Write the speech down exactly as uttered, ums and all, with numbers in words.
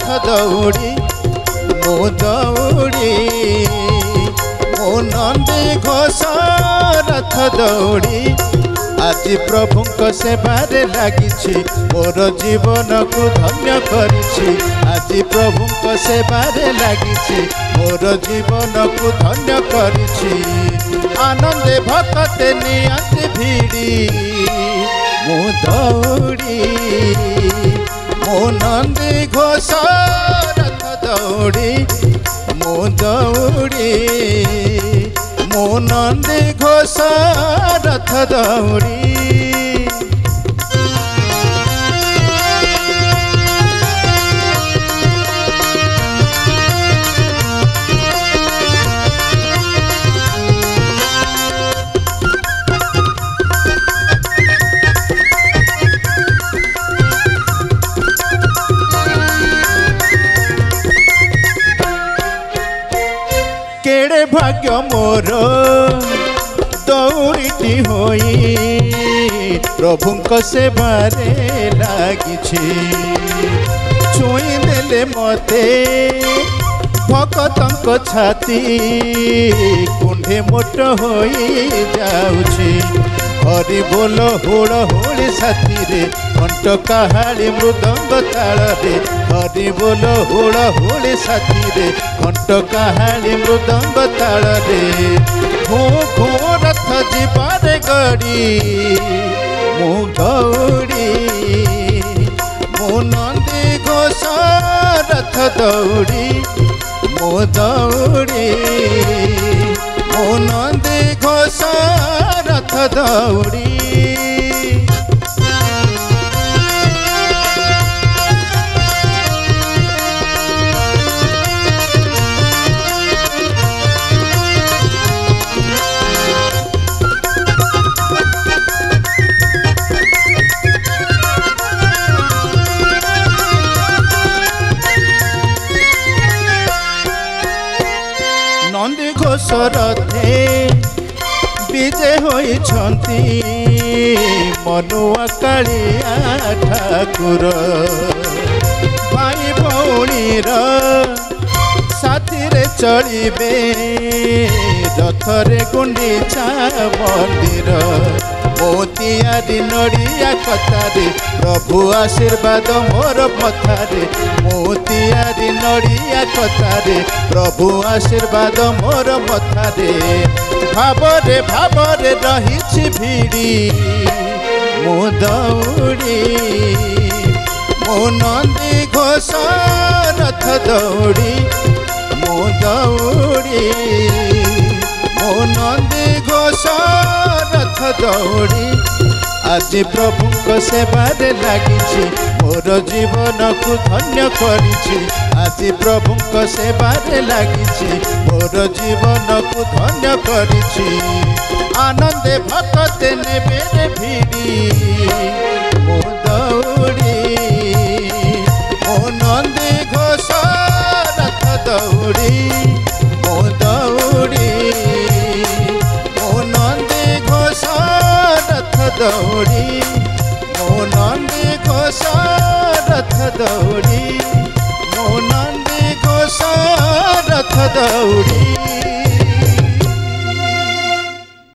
दौड़ी मो दौड़ी मो नंदी घोष रथ दौड़ी आज प्रभु सेवार लगी मोर जीवन को धन्य करी आज प्रभु सेवार लगी मोर जीवन को धन्य करी आनंदे भक्ते नियंत भिड़ी मो दौड़ी मो नंदी घोष रथ दौड़ी मो दौड़ी मो नंदी घोष रथ दौड़ी केड़े भाग्य मोर दौड़ीटी होई प्रभु सेवारे लगी छुई देले मते भक्तों छाती कुंडे मोट हो जाऊँ हरि बोल हुड़ हुड़ी साथी रे कंठ काहाली मृदंग ताल रे हरि बोल हुड़ हुड़ी साथी रे कंठ काहाली मृदंग ताल रे घो घो रथ जीवारे गड़ी मु गौड़ी मो नंदी घोष रथ दौड़ी मो दौड़ी मो नंदी घोष रथ दौड़ी नंदी घोष रथे विजय होइछंती मनुआ कालिया ठाकुर भाई भौणीर साथी रे चलिबे रथरे गुंडीचा मंदिर मोतियारी नड़िया कथारे प्रभु आशीर्वाद मोर पथारे मोतियारी नड़िया कथारे प्रभु आशीर्वाद मोर पथारे भावरे भावरे रही भिड़ी मो दौड़ी मो नंदी घोष रथ दौड़ी मो दौड़ी मो नंदी घोष रथ दौड़ी आज प्रभु सेवार लगी मोर जीवन को धन्य करी आज प्रभु सेवार लगी मोर जीवन को धन्य करी आनंदे भक्ते नेबे भिड़ी मो दौड़ी मो नंदी घोष रथ दौड़ी मो दौड़ी मो नंदी घोष रथ दौड़ी मो नंदी घोष रथ दौड़ी मो नंदी घोष रथ दौड़ी।